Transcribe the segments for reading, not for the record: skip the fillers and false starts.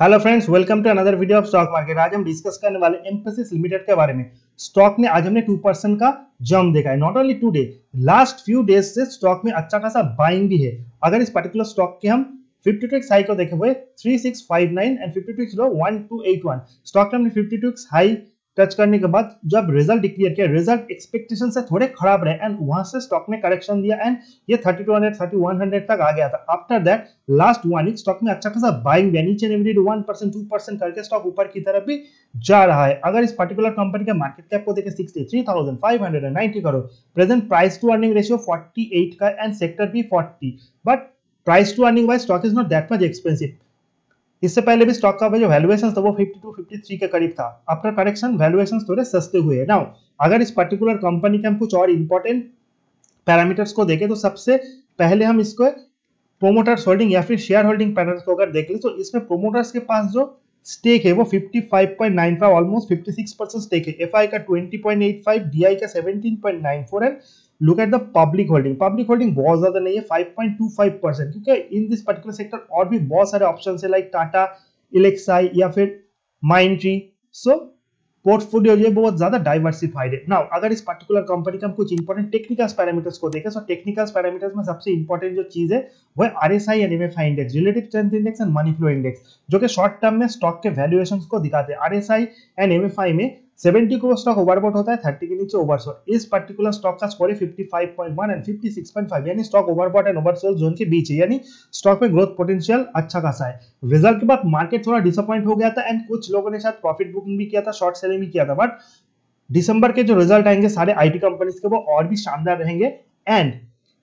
Hello friends, welcome to another video of stock market. आज हम discuss करने वाले एम्फेसिस लिमिटेड के बारे में। स्टॉक में आज हमने 2% का जंप देखा है। Not only today, last few days से स्टॉक में अच्छा खासा बाइंग भी है। अगर इस पर्टिकुलर स्टॉक के हम 52 हाई को देखे हुए 3659 एंड 52 लो 1281। स्टॉक ने हमने 52 हाई टच करने के बाद जब रिजल्ट डिक्लेयर किया, रिजल्ट एक्सपेक्टेशन से थोड़े खराब रहे एंड वहां से स्टॉक ने करेक्शन दिया एंड ये 3200 3100 तक आ गया था। After that last 1 week stock में अच्छा खासा बाइंग भी, नीचे एवरी 1% 2% करके स्टॉक ऊपर की तरफ भी जा रहा है। अगर इस पर्टिकुलर कंपनी के मार्केट कैप को देखें 63,590 crore, present price to earning ratio 48 का एंड सेक्टर भी 40, but price to earning wise stock is not that much expensive. इससे पहले भी स्टॉक का जो वैल्यूएशन था वो 52 53 के करीब था। आफ्टर करेक्शन वैल्यूएशन थोड़े सस्ते हुए हैं। नाउ अगर इस पर्टिकुलर कंपनी के हम कुछ और इंपॉर्टेंट पैरामीटर्स को देखें तो सबसे पहले हम इसको प्रोमोटर्स होल्डिंग या फिर शेयर होल्डिंग पैटर्न को अगर देख ले तो इसमें प्रोमोटर्स के पास जो स्टेक है वो 55.95 ऑलमोस्ट 56% स्टेक है। एफआई का 20.85, डीआई का 17.94 and look at the public holding बहुत ज्यादा नहीं है 5.25%, क्योंकि इन दिस पर्टिकुलर सेक्टर और भी बहुत सारे ऑप्शन है लाइक टाटा इलेक्साई या फिर माइंडट्री। सो पोर्टफोलियो ये बहुत ज्यादा डाइवर्सिफाइड है। नाउ अगर इस पर्टिकुलर कंपनी का हम कुछ इंपॉर्टेंट टेक्निकल पैरामीटर्स को देखें तो टेक्निकल पैरामीटर्स में सबसे इंपॉर्टेंट जो चीज है वो है RSI and MFI index, relative strength index and money flow index, जो कि शॉर्ट टर्म में स्टॉक के वैल्यूएशंस को दिखाते हैं। आरएसआई एंड एमएफआई में 70 को स्टॉक ओवरबॉट होता है, 30 के नीचे ओवरसोल्ड। इस पर्टिकुलर स्टॉक का स्कोर है 55.1 एंड 56.5, यानी stock overbought and oversold zone के बीच है, यानी स्टॉक में ग्रोथ पोटेंशियल अच्छा खासा है। रिजल्ट के बाद मार्केट थोड़ा डिसअपॉइंट हो गया था एंड कुछ लोगों ने शायद प्रॉफिट बुकिंग भी किया था, शॉर्ट सेलिंग भी किया था, बट दिसंबर के जो रिजल्ट आएंगे सारे आईटी कंपनीज के वो और भी शानदार रहेंगे एंड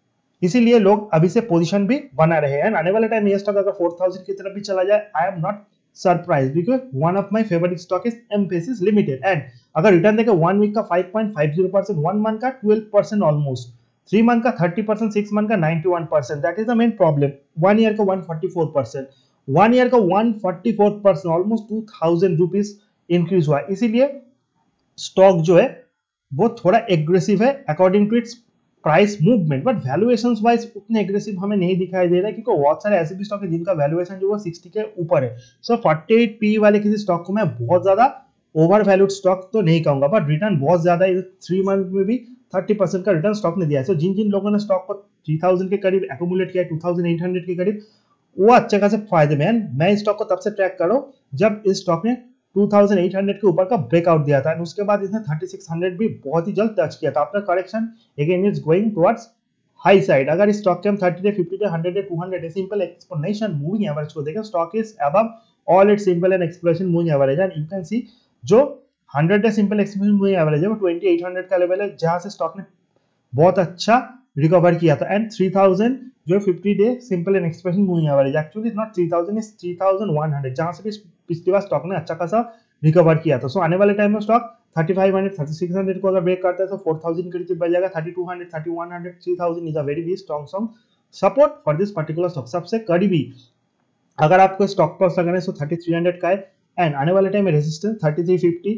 इसीलिए लोग अभी से पोजीशन भी बना रहे हैं। आने वाले टाइम ये स्टॉक अगर 4000 की तरफ भी चला जाए, I am not surprise because one of my favourite stock is Mphasis limited. And अगर रिटर्न देखें 1 वीक का 5.50%, 1 मंथ का 12% ऑलमोस्ट, 3 मंथ का 30%, 6 मंथ का 91%, that is the main problem. 1 year का 144%, 1 ईयर का 144%, ऑलमोस्ट 2000 रुपीज इंक्रीज हुआ। इसीलिए स्टॉक जो है वो थोड़ा एग्रेसिव है according to its price movement, but valuations wise उतने एग्रेसिव हमें नहीं दिखाई दे रहा है, क्योंकि बहुत सारे ऐसे भी स्टॉक है जिनका वैल्यूएशन जो वो 60 के ऊपर है। सो 48 पी वाले किसी स्टॉक को मैं बहुत ज्यादा ओवर वैल्यूड स्टॉक तो नहीं कहूंगा, बट रिटर्न बहुत ज्यादा है। 3 मंथ में भी 30% का रिटर्न स्टॉक ने दिया है। सो जिन लोगों ने स्टॉक को 3000 के करीब एक्यूमुलेट किया, 2800 के करीब, वो अच्छे खासे फायदे में है। मैं इस स्टॉक को तब से ट्रैक कर रहा हूं जब इस स्टॉक ने 2800 के ऊपर का ब्रेकआउट दिया था, उसके बाद इसने 3600 भी बहुत ही जल्द टच किया था। After correction again is going towards high side. अगर इस स्टॉक के हम 30 day 50 day 100 day 200 day simple exponential moving average को देखें, stock is above all its simple and exponential moving average and you can see जो 100 day simple exponential moving average है वो 2800 का लेवल है, जहां से स्टॉक ने बहुत अच्छा रिकवर किया था। एंड 3000 जो 50 day simple and expression moving average actually not 3000 is 3100, जहां से भी पिछली बार स्टॉक ने अच्छा खासा रिकवर किया था। सो आने वाले टाइम में स्टॉक 3500 3600 को अगर ब्रेक करता है तो 4000 के करीब बढ़ जाएगा। 3200 3100 3000 is a very strong support for this particular stock. सबसे करीबी अगर आपको स्टॉक लॉस लगाना है तो 3300 का है एंड आने वाले टाइम में resistance 3350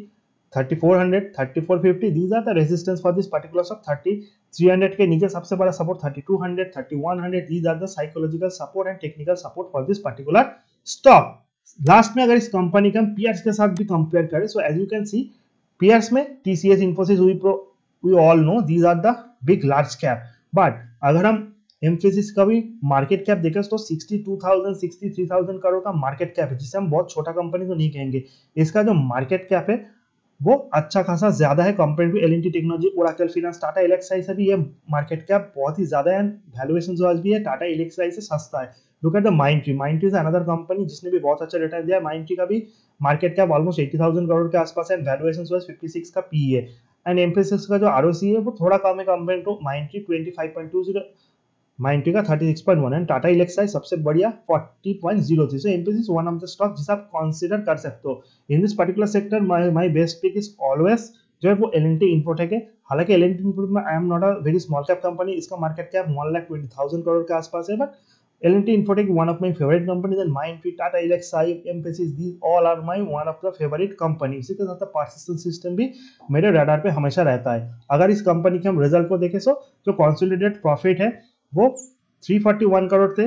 3400 3450, these are the resistance for this particular stock। 3300 के नीचे सबसे बड़ा support 3200 3100, these are the psychological support and technical support for this particular stock। Last में अगर इस कंपनी का हम पीयर्स के साथ भी कंपेयर करें, so as you can see peers में TCS, Infosys, Wipro, we all know these are the big large cap, but अगर हम एम्फेसिस का भी मार्केट कैप देखें तो 62,000 63,000 करोड़ का मार्केट कैप है, जिसे हम बहुत छोटा कंपनी तो नहीं कहेंगे। इसका जो मार्केट कैप है वो अच्छा खासा ज्यादा है compare to L&T technology, Oracle finance, Tata Elxsi से भी ये मार्केट कैप बहुत ही ज्यादा है। वैल्यूएशन वाइज भी है टाटा इलेक्साई से सस्ता है। Look at the Mindtree is another company जिसने भी बहुत अच्छा रिटर्न दिया है। माइंडट्री का भी मार्केट कैप ऑलमोस्ट 80,000 करोड़ के आसपास है, वैल्यूएशन वाइज 56 का पी है एंड एम्फेसिस का जो आरओसी है वो थोड़ा कम है कंपेयर टू माइंडट्री 25.20, माइंडट्री का 36.1 एंड टाटा इलेक्साई सबसे बढ़िया 40.03। So Mphasis one of the stock जिसे आप कंसीडर कर सकते हो in this particular sector. My best pick is always जो है वो एल&टी इन्फोटेक है। हालांकि एल&टी इन्फोटेक में I am not a very small cap company, इसका मार्केट कैप 1,20,000 करोड़ के आसपास है, but L&T infotech one of my favourite companies and Mindtree, Tata Elxsi, Mphasis, these all are my one of the favourite company. इसी के साथ पार्सिस्टेंस सिस्टम भी मेरे रडार पे हमेशा रहता है। अगर इस कंपनी के हम रिजल्ट को देखें तो जो कंसोलिडेटेड प्रॉफिट है वो 341 करोड़ थे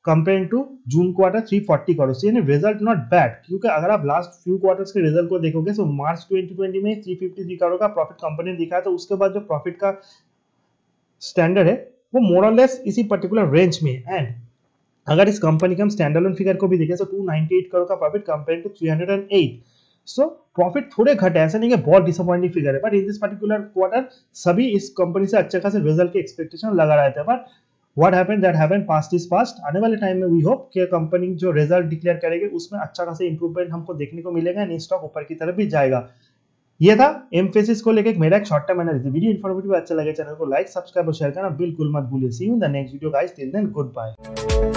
compare to June quarter 340 crore से, यानी रिजल्ट नॉट बैड, क्योंकि अगर आप लास्ट फ्यू क्वार्टर्स के रिजल्ट को देखोगे तो मार्च 2020 में 353 करोड़ का प्रॉफिट कंपनी ने दिखाया, तो उसके बाद जो प्रॉफिट का स्टैंडर्ड है वो मोर और लेस इसी पर्टिकुलर रेंज में है। एंड अगर इस कंपनी के हम स्टैंड अलोन फिगर को भी देखें तो 298 करोड़ का profit compare to 308, so profit थोड़े घटे, ऐसा नहीं कि बहुत डिसअपॉइंटिंग फिगर है, but in this particular quarter सभी इस कंपनी से अच्छे खासे रिजल्ट के एक्सपेक्टेशन लगा रहे थे, but what happened that happened, past is past. आने वाले टाइम में वी होप कि कंपनी जो रिजल्ट डिक्लेयर करेगी उसमें अच्छा खासा इंप्रूवमेंट हमको देखने को मिलेगा, एंड स्टॉक ऊपर की तरफ भी जाएगा। ये था एम्फेसिस को लेकर मेरा एक short term analysis. Video informative अच्छा लगे चैनल को लाइक, सब्सक्राइब और शेयर करना बिल्कुल मत भूलिए। See you in the next video guys, till then good bye.